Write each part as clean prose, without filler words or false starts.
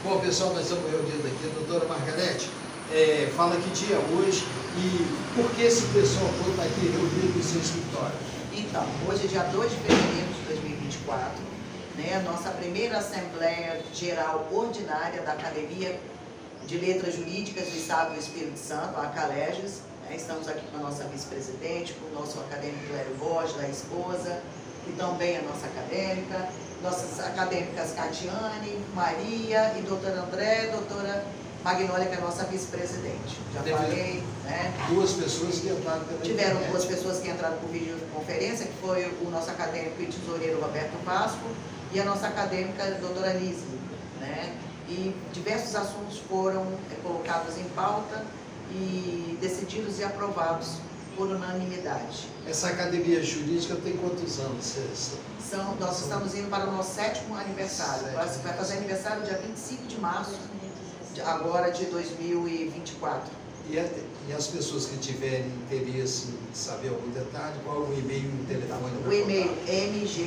Bom, pessoal, nós estamos reunidos aqui. Doutora Margarete, fala que dia é hoje e por que esse pessoal todo está aqui reunido no seu escritório? Então, hoje é dia 2 de fevereiro de 2024, né, a nossa primeira Assembleia Geral Ordinária da Academia de Letras Jurídicas do Estado do Espírito Santo, a ACALEGES. Estamos aqui com a nossa vice-presidente, com o nosso acadêmico Clério Borges, da esposa, que também é nossa acadêmica, nossas acadêmicas Catiane, Maria e doutora André, doutora Magnólia, que é a nossa vice-presidente. Já falei, né? Duas pessoas que entraram pela Tiveram internet. Duas pessoas que entraram por videoconferência, que foi o nosso acadêmico e tesoureiro Roberto Vasco e a nossa acadêmica doutora Nise, né? E diversos assuntos foram colocados em pauta e decididos e aprovados por unanimidade. Essa academia jurídica tem quantos anos? Nós estamos indo para o nosso 7º aniversário. Vai fazer aniversário dia 25 de março, agora de 2024. E as pessoas que tiverem interesse em saber algum detalhe, qual o e-mail e o telefone? O e-mail é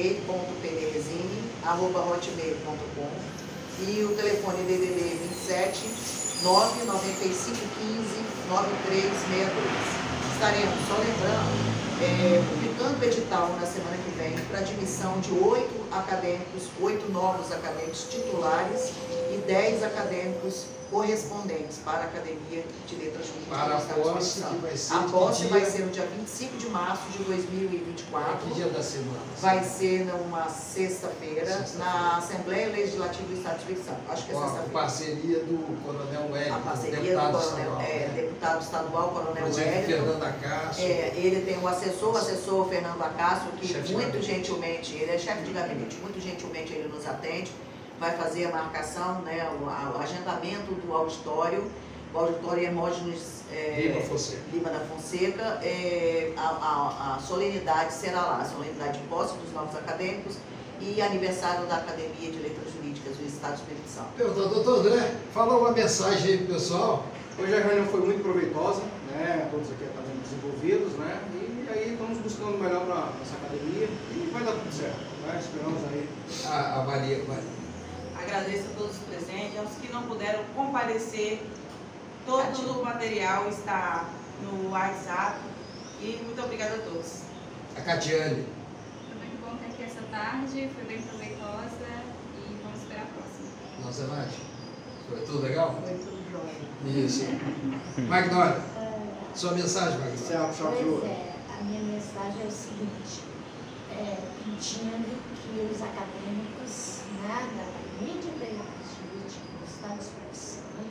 mg.pederezini@hotmail.com e o telefone DDD 27 99515 9362. Estaremos, só lembrando, publicando o edital na semana que vem para admissão de 8 novos acadêmicos titulares e 10 acadêmicos correspondentes para a Academia de Letras Jurídicas. Para a posse, que vai ser a posse vai ser no dia 25 de março de 2024. Que dia da semana? Vai ser numa sexta-feira, na Assembleia Legislativa do Estado do Espírito Santo. Acho que é sexta-feira. A parceria do Coronel Wellington, a parceria deputado do Coronel, estadual, deputado estadual, Coronel Wellington. Fernando Acácio. Ele tem o assessor Fernando Acácio, que muito gentilmente, ele é chefe de gabinete, muito gentilmente ele nos atende, vai fazer a marcação, né, o agendamento do auditório. O auditório Hermógenes Lima da Fonseca. A solenidade será lá, a solenidade de posse dos novos acadêmicos e aniversário da Academia de Letras Jurídicas do Estado do Espírito Santo. Doutor André, fala uma mensagem aí pro pessoal. Hoje a reunião foi muito proveitosa, né? Todos aqui acadêmicos envolvidos, né? E aí estamos buscando o melhor para nossa academia e vai dar tudo certo, né? Esperamos aí. A Maria. Agradeço a todos os presentes, aos que não puderam comparecer. Todo o material está no WhatsApp e muito obrigada a todos. A Catiane. Foi muito bom estar aqui essa tarde, foi bem proveitosa e vamos esperar a próxima. Nossa, Nath, foi tudo legal? Foi tudo jóia. Isso. Magnólia, sua mensagem, Magnólia. Pois é, a minha mensagem é o seguinte, pedindo que os acadêmicos, né, da Academia de Letras Jurídicas do Estado do Espírito Santo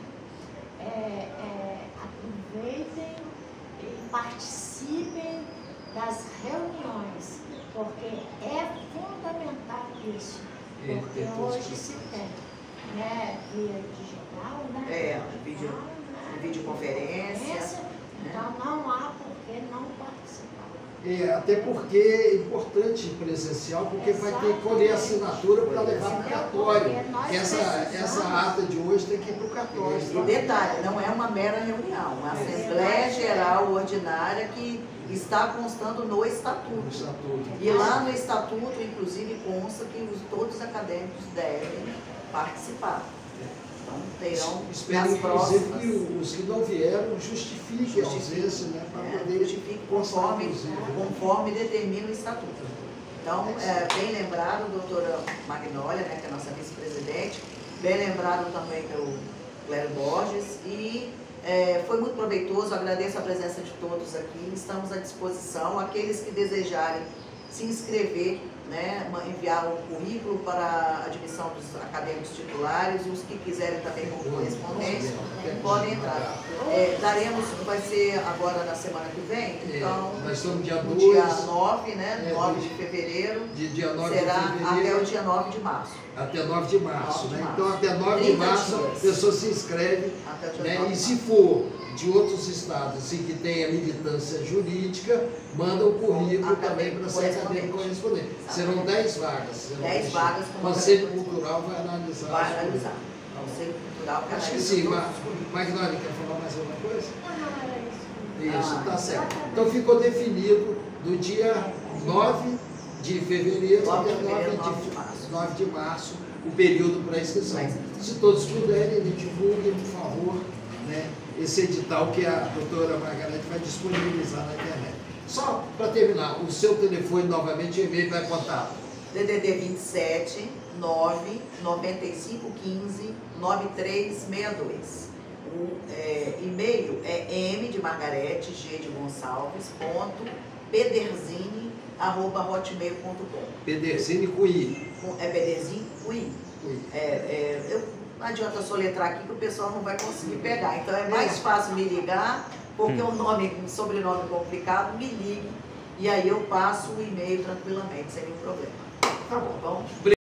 aproveitem e participem das reuniões, porque é fundamental isso, porque hoje se tem, né, via digital, né? Videoconferência. Então não há por que não participar. Até porque é importante presencial, porque vai ter que colher assinatura para levar para o cartório. Essa ata de hoje tem que ir para o cartório. E detalhe, não é uma mera reunião, é uma Assembleia Geral Ordinária que está constando no Estatuto. E lá no Estatuto, inclusive, consta que todos os acadêmicos devem participar. Então, terão nas próximas. Que os que não vieram justifiquem a ausência, né, para poder justifique conforme determina o Estatuto. Então, bem lembrado, doutora Magnólia, né, que é a nossa vice-presidente, bem lembrado também pelo Clério Borges, e foi muito proveitoso, agradeço a presença de todos aqui, estamos à disposição, aqueles que desejarem se inscrever, né, enviar o currículo para a admissão dos acadêmicos titulares, e os que quiserem também com correspondência, podem entrar. Vai ser agora na semana que vem, então, nós estamos dia 2, dia 9, né, 9 de fevereiro, dia 9 será de fevereiro, até o dia 9 de março. Até 9 de março, né? Então, até 9 de março, a pessoa se inscreve, né? E se for de outros estados e que tenha militância jurídica, manda o currículo também para ser acadêmico correspondente. Serão 10 vagas. 10 vagas. O Conselho Cultural vai analisar. Vai analisar. O Conselho Cultural acho que sim. Magnólia, quer falar mais alguma coisa? Isso, tá certo. Então ficou definido do dia 9 de fevereiro até 9 de março o período para inscrição. Se todos puderem, divulguem, por favor, né, esse edital que a doutora Margarete vai disponibilizar na internet. Só para terminar, o seu telefone novamente, o e-mail vai contar. DDD 27 9 95 15 9362. O e-mail é m de Margarete, g de Gonçalves, .pederzini@hotmail.com. Pederzini com I. É Pederzini com I. Não adianta soletrar aqui que o pessoal não vai conseguir pegar. Então é mais fácil me ligar, porque o sobrenome complicado, me ligue. E aí eu passo o e-mail tranquilamente, sem nenhum problema. Tá bom. Tá bom?